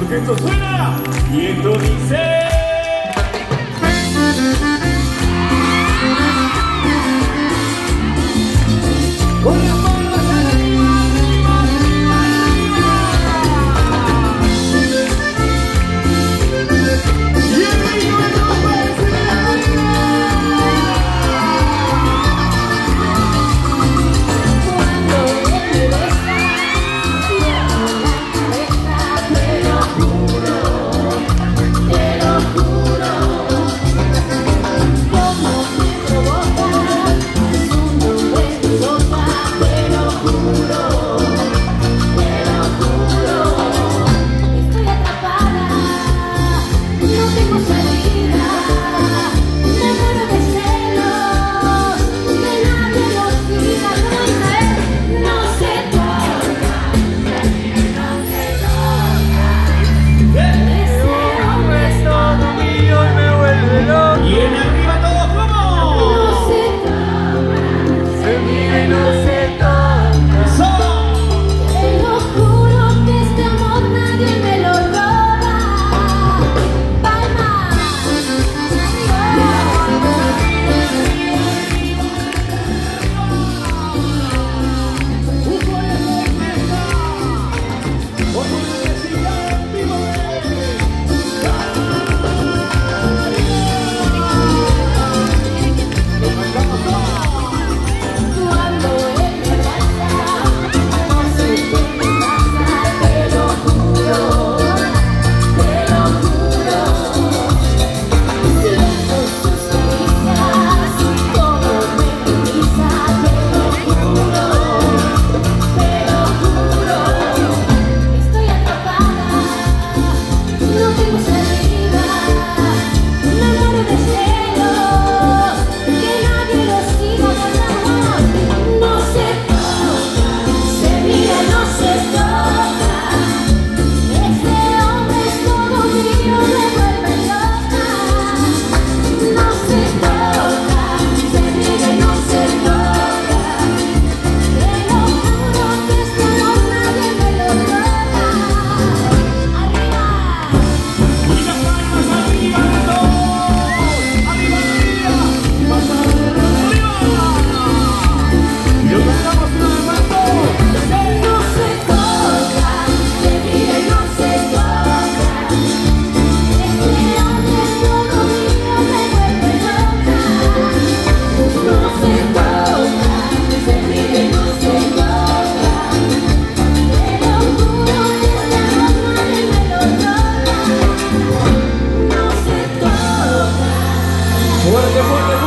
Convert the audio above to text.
porque esto suena y esto dice... Con las palmas arriba, arriba, arriba, arriba. Y el brillo de los peces de la vida. Cuando él me besa, pierdo la cabeza, te lo juro, como me provoca, su nube es loca, te lo juro, estoy atrapada, no tengo salida, me muero de celos, que nadie los diga, no se toca, ese hombre es todo mío y me vuelve loco. Y en arriba todos como... No se toca, se mira y no se toca. Te lo juro que este amor nadie me lo roba. Palmas. Cuando él me abraza, no sé qué me pasa, te lo juro, siento sus caricias, como me hipnotiza, te lo juro, estoy atrapada, no tengo salida, me muero de celos, que nadie lo siga, no se toca, se mira y no se toca, ese hombre es todo mío, me vuelve loca, no se toca, se mira y no se toca, te lo juro que este amor nadie me lo roba. Arriba. Y las palmas arriba de todos. Arriba, arriba. Y más arriba. Y lo cantamos una vez más todos. No se toca, se mira y no se toca, este hombre es todo mío, me vuelve loca. No se toca, se mira y no se toca, te lo juro que este amor nadie me lo roba. No se toca. Fuerte, fuerte, fuerte.